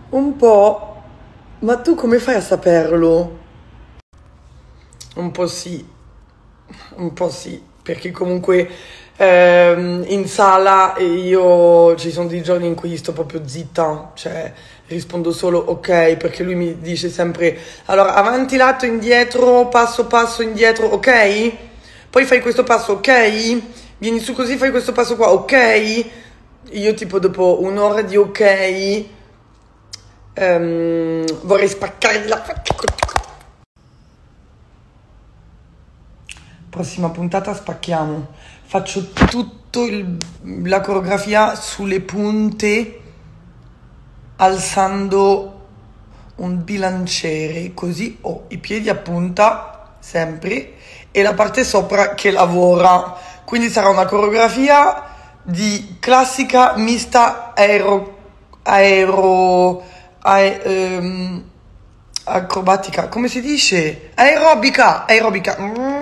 Un po', ma tu come fai a saperlo? Un po' sì, perché comunque in sala io ci sono dei giorni in cui sto proprio zitta, cioè rispondo solo ok, perché lui mi dice sempre, allora avanti lato, indietro, passo passo, indietro, ok? Poi fai questo passo, ok? Vieni su così, fai questo passo qua, ok? Io tipo dopo un'ora di ok vorrei spaccare la faccia. Prossima puntata spacchiamo. Faccio la coreografia sulle punte alzando un bilanciere, così ho i piedi a punta sempre e la parte sopra che lavora. Quindi sarà una coreografia di classica mista acrobatica, come si dice? Aerobica.